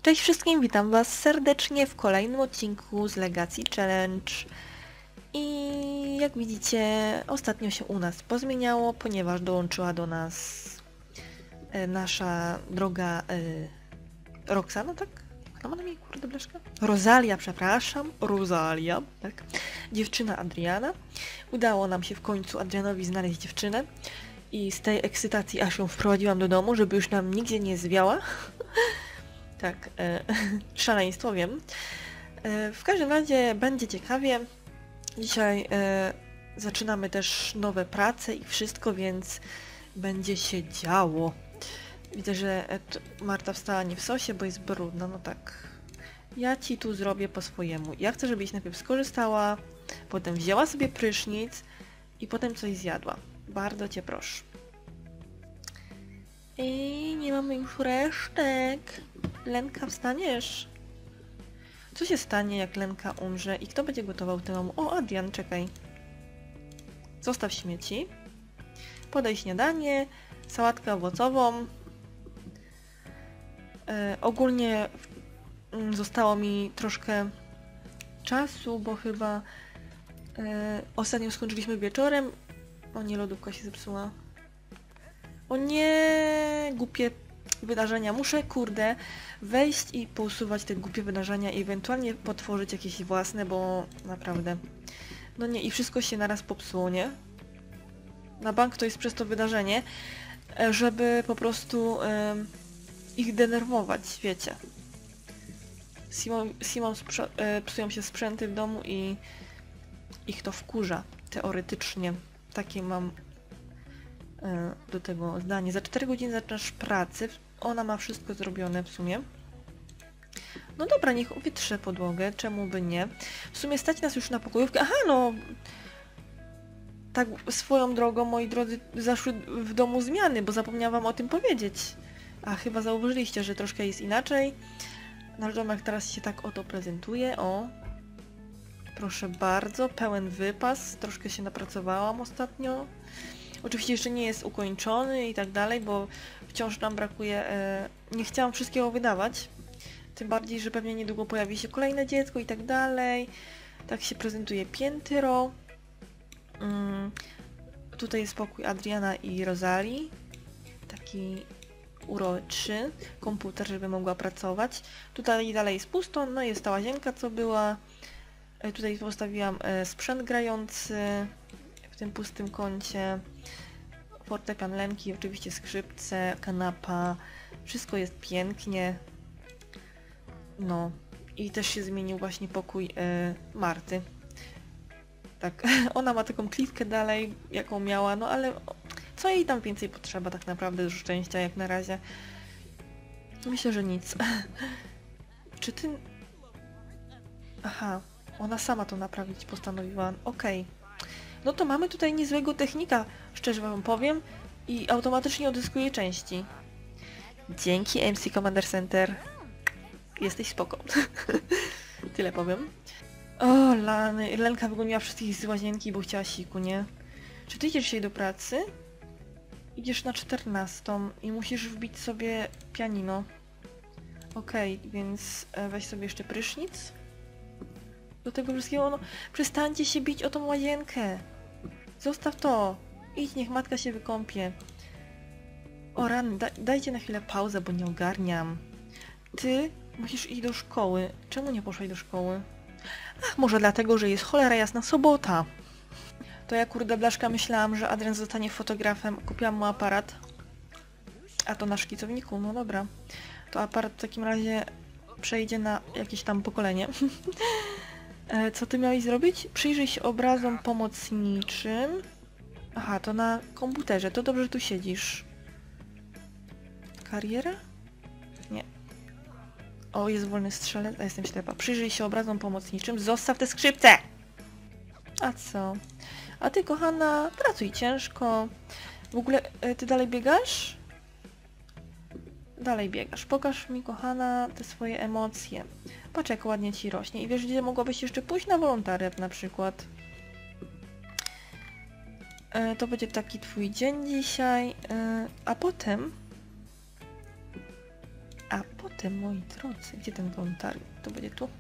Cześć wszystkim, witam was serdecznie w kolejnym odcinku z Legacy Challenge. I jak widzicie, ostatnio się u nas pozmieniało, ponieważ dołączyła do nas nasza droga Roxana, tak? Jak ma na imię, kurde blaszka? Rosalia, przepraszam. Rosalia, tak? Dziewczyna Adriana. Udało nam się w końcu Adrianowi znaleźć dziewczynę. I z tej ekscytacji aż ją wprowadziłam do domu, żeby już nam nigdzie nie zwiała. Tak, szaleństwo, wiem. W każdym razie będzie ciekawie. Dzisiaj zaczynamy też nowe prace i wszystko, więc będzie się działo. Widzę, że Marta wstała nie w sosie, bo jest brudna, no tak. Ja ci tu zrobię po swojemu. Ja chcę, żebyś najpierw skorzystała, potem wzięła sobie prysznic i potem coś zjadła. Bardzo cię proszę. I nie mamy już resztek. Lenka, wstaniesz? Co się stanie, jak Lenka umrze i kto będzie gotował tę mamu? O, Adrian, czekaj. Zostaw śmieci. Podaj śniadanie, sałatkę owocową. Ogólnie zostało mi troszkę czasu, bo chyba ostatnio skończyliśmy wieczorem. O nie, lodówka się zepsuła. O nie, głupie wydarzenia. Muszę, kurde, wejść i pousuwać te głupie wydarzenia i ewentualnie potworzyć jakieś własne, bo naprawdę... No nie, i wszystko się naraz popsuło, nie? Na bank to jest przez to wydarzenie, żeby po prostu ich denerwować, wiecie. Simon psują się sprzęty w domu i ich to wkurza, teoretycznie. Takie mam do tego zdanie. Za 4 godziny zaczynasz pracę. Ona ma wszystko zrobione w sumie. No dobra, niech uwietrze podłogę, czemu by nie. W sumie stać nas już na pokojówkę. Aha, no... Tak swoją drogą, moi drodzy, zaszły w domu zmiany, bo zapomniałam wam o tym powiedzieć. A chyba zauważyliście, że troszkę jest inaczej. Nasz domek teraz się tak oto prezentuje. O! Proszę bardzo, pełen wypas. Troszkę się napracowałam ostatnio. Oczywiście jeszcze nie jest ukończony i tak dalej, bo wciąż nam brakuje... nie chciałam wszystkiego wydawać. Tym bardziej, że pewnie niedługo pojawi się kolejne dziecko i tak dalej. Tak się prezentuje piętro. Tutaj jest pokój Adriana i Rosalii. Taki uroczy. Komputer, żeby mogła pracować. Tutaj dalej jest pusto, no jest ta łazienka, co była. Tutaj postawiłam sprzęt grający w tym pustym kącie. Fortepian Lenki, oczywiście skrzypce, kanapa. Wszystko jest pięknie. No. I też się zmienił właśnie pokój Marty. Tak, ona ma taką klitkę dalej, jaką miała, no ale co jej tam więcej potrzeba tak naprawdę do szczęścia jak na razie? Myślę, że nic. Czy ty... Aha, ona sama to naprawić postanowiła. Okej. No to mamy tutaj niezłego technika, szczerze wam powiem, i automatycznie odzyskuje części. Dzięki MC Commander Center. Jesteś spoko. Tyle powiem. O, Lany. Lenka wygoniła wszystkich z łazienki, bo chciała siku, nie? Czy ty idziesz dzisiaj do pracy? Idziesz na 14 i musisz wbić sobie pianino. Okej, więc weź sobie jeszcze prysznic. Do tego wszystkiego, no przestańcie się bić o tą łazienkę. Zostaw to. Idź, niech matka się wykąpie. O rany, dajcie na chwilę pauzę, bo nie ogarniam. Ty musisz iść do szkoły. Czemu nie poszłaś do szkoły? Ach, może dlatego, że jest cholera jasna sobota. To ja, kurde blaszka, myślałam, że Adrian zostanie fotografem. Kupiłam mu aparat. A to na szkicowniku, no dobra. To aparat w takim razie przejdzie na jakieś tam pokolenie. Co ty miałeś zrobić? Przyjrzyj się obrazom pomocniczym. Aha, to na komputerze. To dobrze, że tu siedzisz. Kariera? Nie. O, jest wolny strzelec, a jestem ślepa. Przyjrzyj się obrazom pomocniczym. Zostaw te skrzypce! A co? A ty, kochana, pracuj ciężko. W ogóle, ty dalej biegasz? Dalej biegasz. Pokaż mi, kochana, te swoje emocje. Patrz, jak ładnie ci rośnie. I wiesz, gdzie mogłabyś jeszcze pójść na wolontariat na przykład. To będzie taki twój dzień dzisiaj. A potem zatem, moi drodzy, gdzie ten wolontariusz? To będzie tu?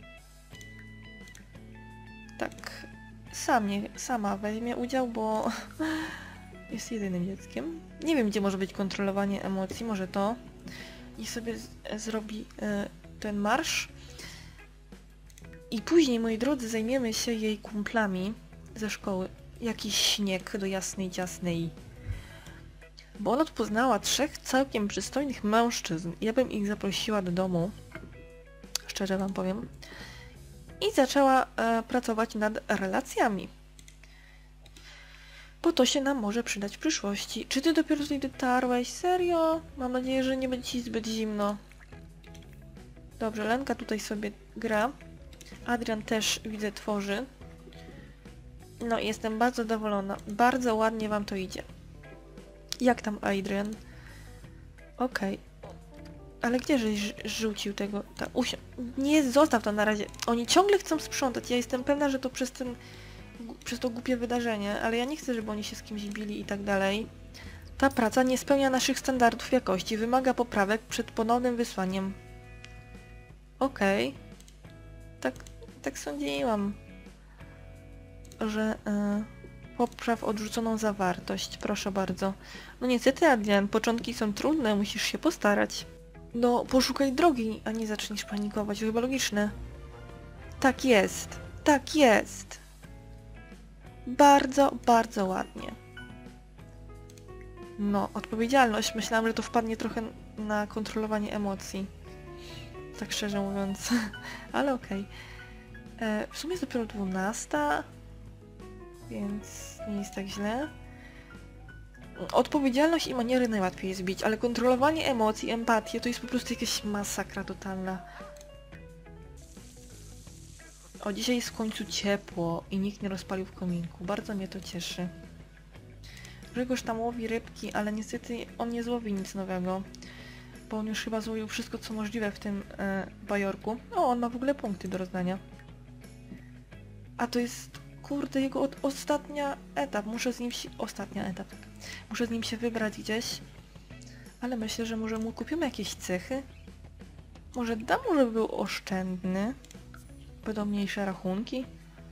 Tak, sama weźmie udział, bo jest jedynym dzieckiem. Nie wiem, gdzie może być kontrolowanie emocji, może to. I sobie zrobi ten marsz. I później, moi drodzy, zajmiemy się jej kumplami ze szkoły. Jakiś śnieg do jasnej ciasnej. Bo ona tu poznała 3 całkiem przystojnych mężczyzn. Ja bym ich zaprosiła do domu. Szczerze wam powiem. I zaczęła pracować nad relacjami. Bo to się nam może przydać w przyszłości. Czy ty dopiero tutaj dotarłeś? Serio? Mam nadzieję, że nie będzie ci zbyt zimno. Dobrze, Lenka tutaj sobie gra. Adrian też, widzę, tworzy. No i jestem bardzo zadowolona. Bardzo ładnie wam to idzie. Jak tam Adrian? Okej. Ale gdzie żeś rzucił tego? Nie, zostaw to na razie. Oni ciągle chcą sprzątać. Ja jestem pewna, że to przez to głupie wydarzenie, ale ja nie chcę, żeby oni się z kimś bili i tak dalej. Ta praca nie spełnia naszych standardów jakości. Wymaga poprawek przed ponownym wysłaniem. Okej. Tak sądziłam, że popraw odrzuconą zawartość. Proszę bardzo. No niestety, Adrian, początki są trudne, musisz się postarać. No, poszukaj drogi, a nie zaczniesz panikować. To chyba logiczne. Tak jest. Tak jest. Bardzo, bardzo ładnie. No, odpowiedzialność. Myślałam, że to wpadnie trochę na kontrolowanie emocji. Tak szczerze mówiąc. Ale okej. W sumie jest dopiero 12. Więc nie jest tak źle. Odpowiedzialność i maniery najłatwiej jest bić, ale kontrolowanie emocji, empatię to jest po prostu jakaś masakra totalna. O, dzisiaj jest w końcu ciepło i nikt nie rozpalił w kominku. Bardzo mnie to cieszy. Grzegorz tam łowi rybki, ale niestety on nie złowi nic nowego. Bo on już chyba złowił wszystko, co możliwe w tym bajorku. O, on ma w ogóle punkty do rozdania. A to jest, kurde, jego ostatnia etap. Muszę z nim się... Ostatnia etap. Muszę z nim się wybrać gdzieś. Ale myślę, że może mu kupimy jakieś cechy. Może dam mu, żeby był oszczędny. Będą mniejsze rachunki.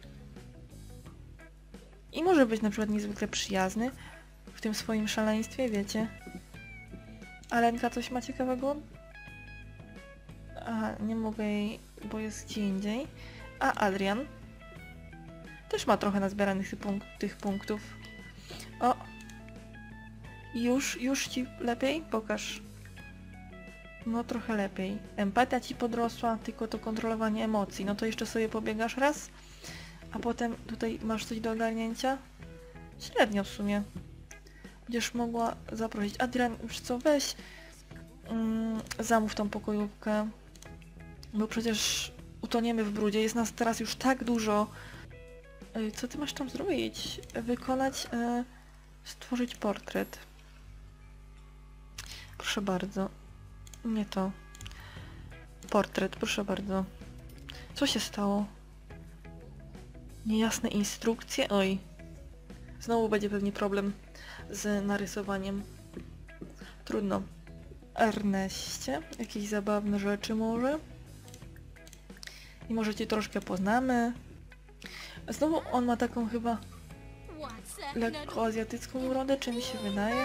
I może być na przykład niezwykle przyjazny w tym swoim szaleństwie, wiecie. A Lenka coś ma ciekawego? Aha, nie mogę jej, bo jest gdzie indziej. A Adrian też ma trochę nazbieranych tych punktów. O! Już ci lepiej? Pokaż. No trochę lepiej. Empatia ci podrosła, tylko to kontrolowanie emocji. No to jeszcze sobie pobiegasz raz, a potem tutaj masz coś do ogarnięcia. Średnio w sumie. Będziesz mogła zaprosić. Adrian, już co, weź zamów tą pokojówkę. Bo przecież utoniemy w brudzie. Jest nas teraz już tak dużo. Co ty masz tam zrobić? Wykonać, stworzyć portret. Proszę bardzo. Nie to. Portret, proszę bardzo. Co się stało? Niejasne instrukcje? Oj. Znowu będzie pewnie problem z narysowaniem. Trudno. Erneście. Jakieś zabawne rzeczy może? I może cię troszkę poznamy. Znowu on ma taką chyba lekko azjatycką urodę, czy mi się wydaje?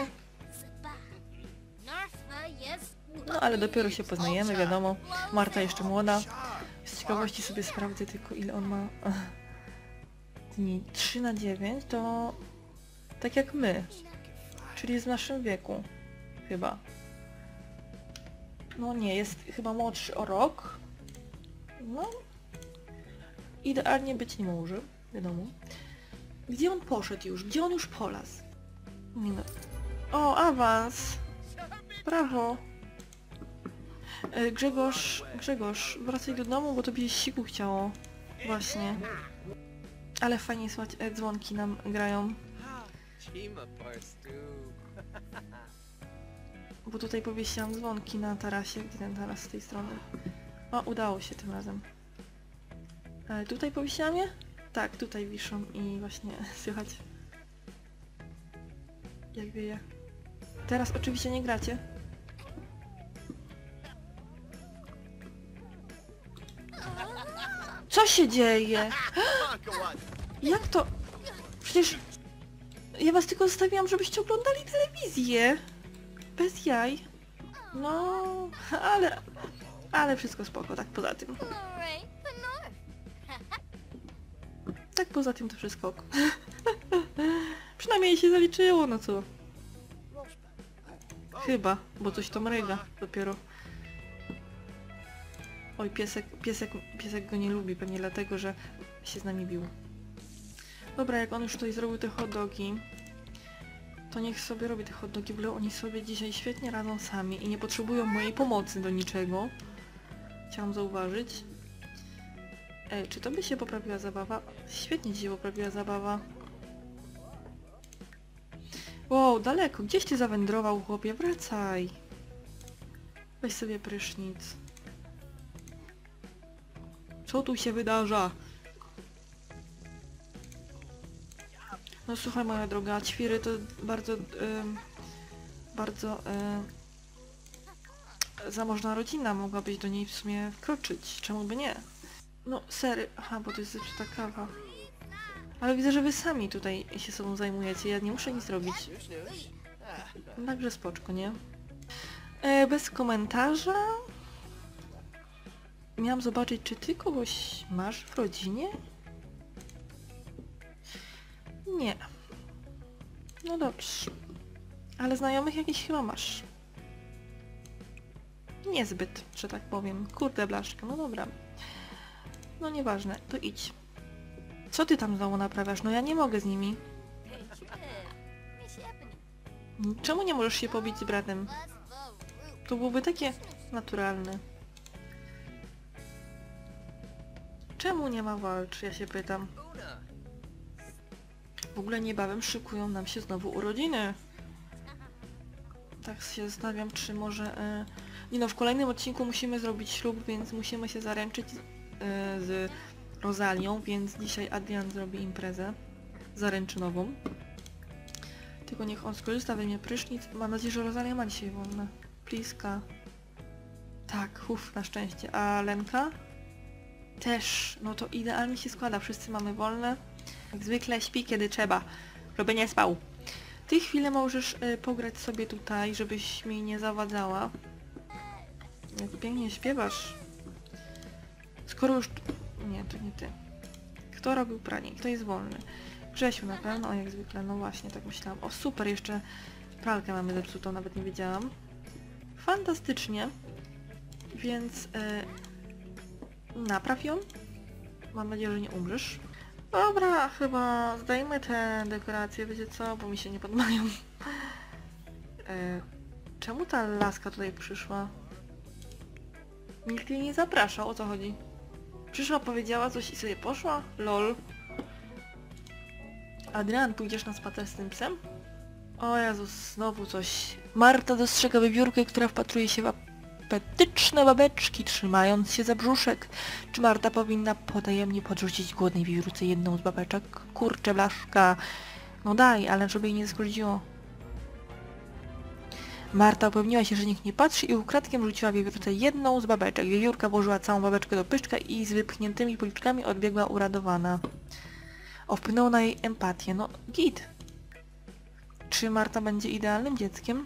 No ale dopiero się poznajemy, wiadomo. Marta jeszcze młoda. Z ciekawości sobie sprawdzę tylko, ile on ma dni. 3/9 to tak jak my. Czyli jest w naszym wieku. Chyba. No nie, jest chyba młodszy o rok. No. Idealnie być nie może, wiadomo. Gdzie on poszedł już? Gdzie on już polazł? No. O, awans! Brawo! Grzegorz, wracaj do domu, bo tobie się siku chciało. Właśnie. Ale fajnie słychać, dzwonki nam grają. Bo tutaj powiesiłam dzwonki na tarasie, gdzie ten taras z tej strony. O, udało się tym razem. Tutaj powiesiłam je? Tak, tutaj wiszą i właśnie słychać jak wieje. Teraz oczywiście nie gracie. Co się dzieje? Jak to? Przecież ja was tylko zostawiłam, żebyście oglądali telewizję. Bez jaj. No, ale wszystko spoko, tak poza tym. Tak poza tym to wszystko oko. Przynajmniej się zaliczyło, no co? Chyba, bo coś to mryga dopiero. Oj, piesek go nie lubi, pewnie dlatego, że się z nami bił. Dobra, jak on już tutaj zrobił te hot dogi, to niech sobie robi te hot dogi, bo oni sobie dzisiaj świetnie radzą sami i nie potrzebują mojej pomocy do niczego. Chciałam zauważyć. Ej, czy to by się poprawiła zabawa? Świetnie ci się poprawiła zabawa. Wow, daleko. Gdzieś ty zawędrował, chłopie? Wracaj. Weź sobie prysznic. Co tu się wydarza? No słuchaj, moja droga, ćwiry to bardzo zamożna rodzina, mogłabyś do niej w sumie wkroczyć. Czemu by nie? No sery, aha, bo to jest zepsuta kawa. Ale widzę, że wy sami tutaj się sobą zajmujecie, ja nie muszę nic robić. Także spoczko, nie? Bez komentarza. Miałam zobaczyć, czy ty kogoś masz w rodzinie? Nie. No dobrze. Ale znajomych jakiś chyba masz. Niezbyt, że tak powiem. Kurde blaszka, no dobra. No nieważne, to idź. Co ty tam znowu naprawiasz? No ja nie mogę z nimi. Czemu nie możesz się pobić z bratem? To byłoby takie naturalne. Czemu nie ma walcz? Ja się pytam. W ogóle niebawem szykują nam się znowu urodziny. Tak się zastanawiam, czy może... Nie no, w kolejnym odcinku musimy zrobić ślub, więc musimy się zaręczyć z Rozalią, więc dzisiaj Adrian zrobi imprezę zaręczynową. Tylko niech on skorzysta, weźmie prysznic. Mam nadzieję, że Rozalia ma dzisiaj wolne. Pliska. Tak, na szczęście. A Lenka? Też. No to idealnie się składa. Wszyscy mamy wolne. Jak zwykle śpi kiedy trzeba, żeby nie spał. Ty chwilę możesz pograć sobie tutaj, żebyś mi nie zawadzała. Jak pięknie śpiewasz. Skoro już... Nie, to nie ty. Kto robił pranie? Kto jest wolny? Grzesiu na pewno, o jak zwykle, no właśnie, tak myślałam. O super, jeszcze pralkę mamy zepsutą, nawet nie wiedziałam. Fantastycznie. Więc napraw ją. Mam nadzieję, że nie umrzesz. Dobra, chyba zdajmy te dekoracje, wiecie co, bo mi się nie podobają. Czemu ta laska tutaj przyszła? Nikt jej nie zapraszał, o co chodzi? Przyszła, powiedziała coś i sobie poszła? Lol. Adrian, pójdziesz na spacer z tym psem? O Jezus, znowu coś. Marta dostrzega wiewiórkę, która wpatruje się w apetyczne babeczki, trzymając się za brzuszek. Czy Marta powinna potajemnie podrzucić głodnej wiewiórce jedną z babeczek? Kurczę, blaszka. No daj, ale żeby jej nie zgroziło. Marta upewniła się, że nikt nie patrzy i ukradkiem rzuciła wiewiórce jedną z babeczek. Wiewiórka włożyła całą babeczkę do pyszczka i z wypchniętymi policzkami odbiegła uradowana. Wpłynęło na jej empatię. No, git. Czy Marta będzie idealnym dzieckiem?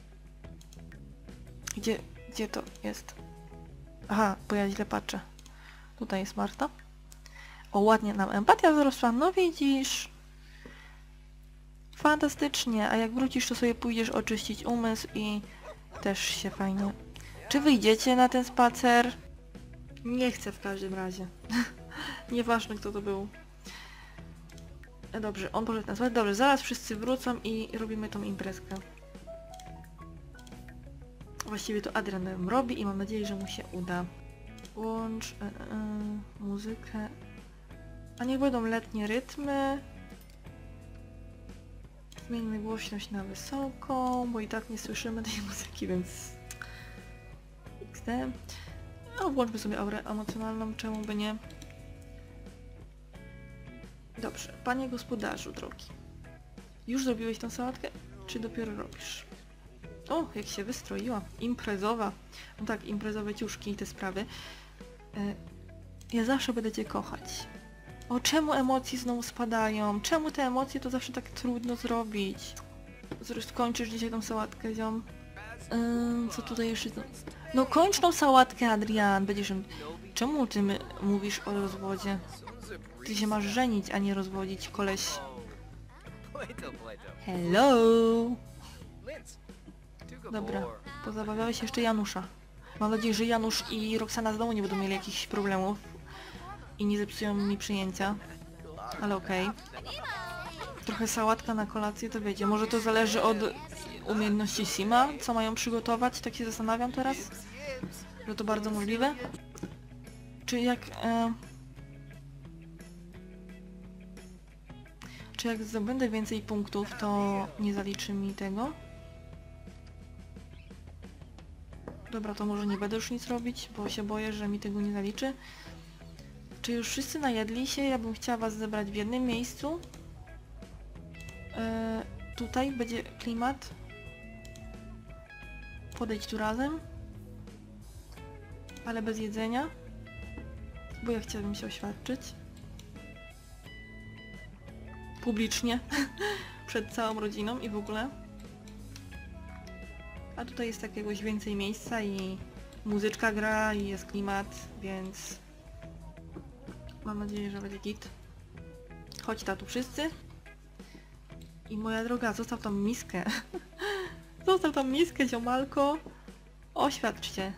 Gdzie to jest? Aha, bo ja źle patrzę. Tutaj jest Marta. O, ładnie nam empatia wzrosła. No widzisz. Fantastycznie. A jak wrócisz, to sobie pójdziesz oczyścić umysł i też się fajnie... Czy wyjdziecie na ten spacer? Nie chcę w każdym razie. Nieważne, kto to był. Dobrze, on poszedł na spacer. Dobrze, zaraz wszyscy wrócą i robimy tą imprezkę. Właściwie to Adrian robi i mam nadzieję, że mu się uda. Włącz muzykę. A niech będą letnie rytmy. Zmieńmy głośność na wysoką, bo i tak nie słyszymy tej muzyki, więc... XD. No, włączmy sobie aurę emocjonalną, czemu by nie. Dobrze, panie gospodarzu drogi. Już zrobiłeś tą sałatkę? Czy dopiero robisz? O, jak się wystroiła. Imprezowa. No tak, imprezowe ciuszki i te sprawy. Ja zawsze będę cię kochać. O, czemu emocje znowu spadają? Czemu te emocje to zawsze tak trudno zrobić? Zresztą kończysz dzisiaj tą sałatkę, ziom. Co tutaj jeszcze? No kończ tą sałatkę, Adrian. Będziesz... Czemu ty mówisz o rozwodzie? Ty się masz żenić, a nie rozwodzić, koleś. Hello! Dobra, pozabawiałeś jeszcze Janusza. Mam nadzieję, że Janusz i Roxana znowu nie będą mieli jakichś problemów i nie zepsują mi przyjęcia. Ale okej. Trochę sałatka na kolację to wiecie. Może to zależy od umiejętności Sima, co mają przygotować, tak się zastanawiam teraz. Że to bardzo możliwe. Czy jak... Czy jak zdobędę więcej punktów, to nie zaliczy mi tego? Dobra, to może nie będę już nic robić, bo się boję, że mi tego nie zaliczy. Czy już wszyscy najedli się? Ja bym chciała was zebrać w jednym miejscu. Tutaj będzie klimat. Podejdź tu razem. Ale bez jedzenia. Bo ja chciałabym się oświadczyć. Publicznie. Przed całą rodziną i w ogóle. A tutaj jest jakiegoś więcej miejsca i muzyczka gra i jest klimat, więc mam nadzieję, że będzie git. Chodź tu wszyscy. I moja droga, zostaw tą miskę. Zostaw tą miskę, ziomalko. Oświadcz się.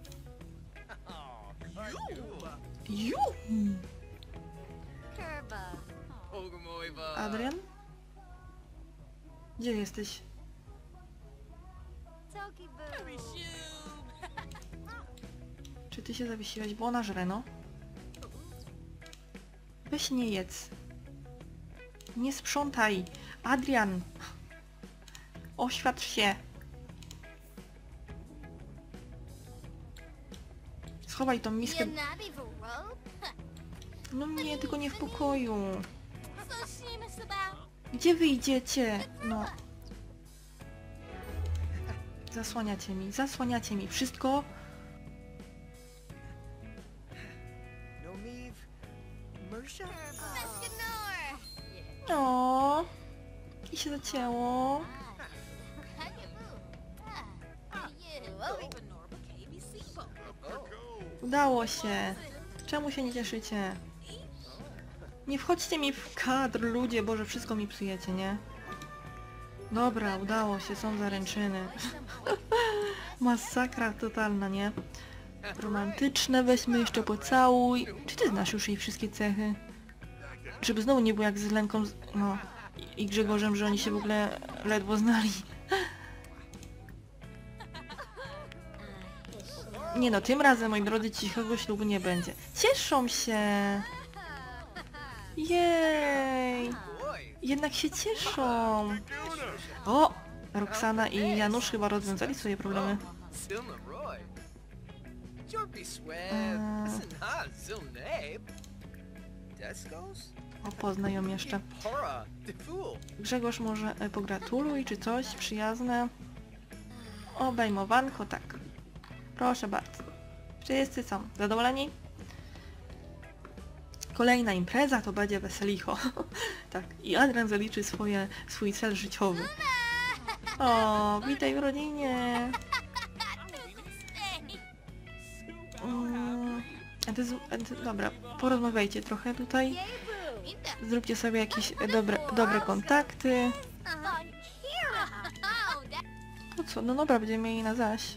Juhu! Adrian? Gdzie jesteś? Czy ty się zawiesiłeś? Bo ona żre, no. Weź nie jedz. Nie sprzątaj. Adrian! Oświadcz się. Schowaj tą miskę. No nie, tylko nie w pokoju. Gdzie wyjdziecie? No. Zasłaniacie mi wszystko. O, i się zacięło. Udało się. Czemu się nie cieszycie? Nie wchodźcie mi w kadr, ludzie, Boże, wszystko mi psujecie, nie? Dobra, udało się, są zaręczyny. Masakra totalna, nie? Romantyczne, weźmy jeszcze pocałuj. Czy ty znasz już jej wszystkie cechy? Żeby znowu nie było jak z Lenką, no, i Grzegorzem, że oni się w ogóle ledwo znali. Nie no, tym razem, moi drodzy, cichego ślubu nie będzie. Cieszą się! Jej! Jednak się cieszą! O! Roxana i Janusz chyba rozwiązali swoje problemy. O, poznaj ją jeszcze. Grzegorz może pogratuluj czy coś, przyjazne. Obejmowanko, tak. Proszę bardzo. Wszyscy są zadowoleni? Kolejna impreza to będzie weselicho. Tak, i Adrian zaliczy swój cel życiowy. O, witaj w rodzinie. Dobra, porozmawiajcie trochę tutaj. Zróbcie sobie jakieś dobre kontakty. No co, no dobra, będziemy mieli na zaś.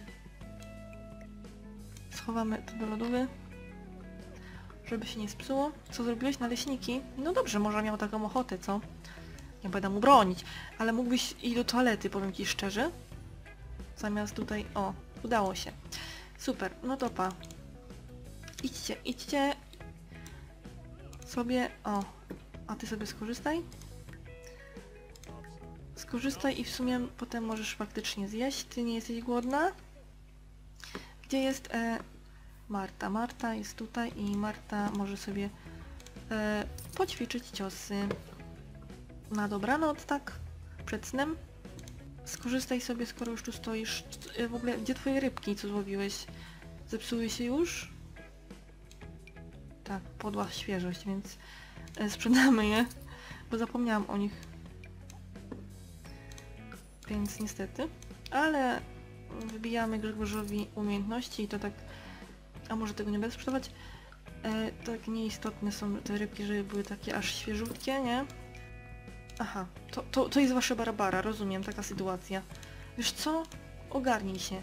Schowamy to do lodówy, żeby się nie spsuło. Co zrobiłeś? Naleśniki? No dobrze, może miał taką ochotę, co? Nie będę mu bronić, ale mógłbyś iść do toalety, powiem ci szczerze. Zamiast tutaj... O, udało się. Super, no to pa. Idźcie sobie... O, a ty sobie skorzystaj. Skorzystaj i w sumie potem możesz faktycznie zjeść. Ty nie jesteś głodna? Gdzie jest Marta? Marta jest tutaj i Marta może sobie poćwiczyć ciosy. Na dobranoc, tak? Przed snem. Skorzystaj sobie, skoro już tu stoisz. W ogóle, gdzie twoje rybki, co złowiłeś? Zepsuły się już? Tak, podła świeżość, więc sprzedamy je, bo zapomniałam o nich. Więc niestety. Ale wybijamy Grzegorzowi umiejętności i to tak... A może tego nie będę sprzedawać? Tak nieistotne są te rybki, żeby były takie aż świeżutkie, nie? Aha, to jest wasza Barbara, rozumiem, taka sytuacja. Wiesz co? Ogarnij się.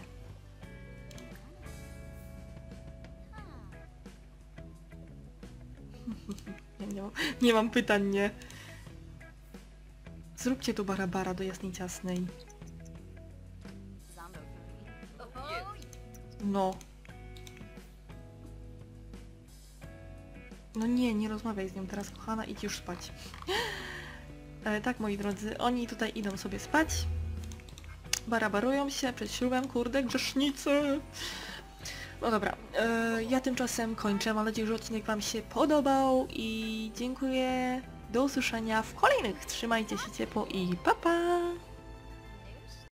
Nie mam pytań, nie. Zróbcie tu Barabara do jasnej ciasnej. No. No nie rozmawiaj z nią teraz, kochana, idź już spać. Tak, moi drodzy, oni tutaj idą sobie spać. Barabarują się przed ślubem, kurde, grzesznicy. No dobra, ja tymczasem kończę. Mam nadzieję, że odcinek wam się podobał i dziękuję. Do usłyszenia w kolejnych. Trzymajcie się ciepło i pa pa!